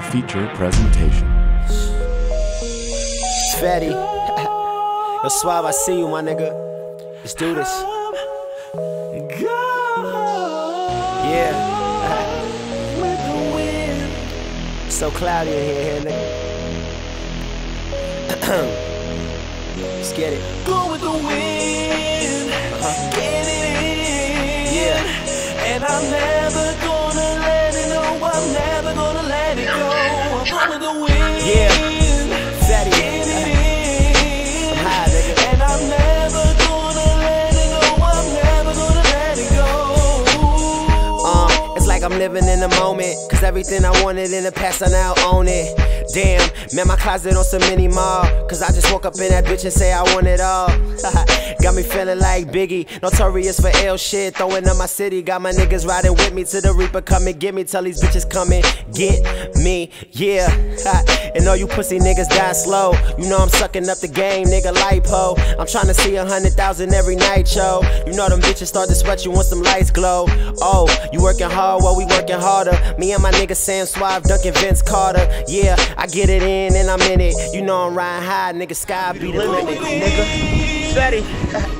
feature presentation. Fetty. Yo, Suave, I see you, my nigga. Let's do this. Yeah. So cloudy in here, nigga. Let's get it. Go with the wind, get it in. Yeah. And I'm never gonna let it go. I'm never gonna let it go. I'm with the wind. Yeah. Fetty. Get it in. I'm high, nigga. And I'm never gonna let it go. I'm never gonna let it go. It's like I'm living in the moment, cause everything I wanted in the past I now own it. Damn, man, my closet on some mini mall, cause I just woke up in that bitch and say I want it all. Got me feeling like Biggie, notorious for ill shit, throwing up my city. Got my niggas riding with me to the Reaper, come and get me. Tell these bitches come and get me, yeah. And all you pussy niggas die slow. You know I'm sucking up the game, nigga, lipo. I'm trying to see 100,000 every night, yo. You know them bitches start to sweat you once them lights glow. Oh, you working hard, well we working harder. Me and my nigga Sam Suave, Duncan Vince Carter. Yeah, I get it in and I'm in it. You know I'm riding high, nigga, sky be the limit, nigga. Fetty.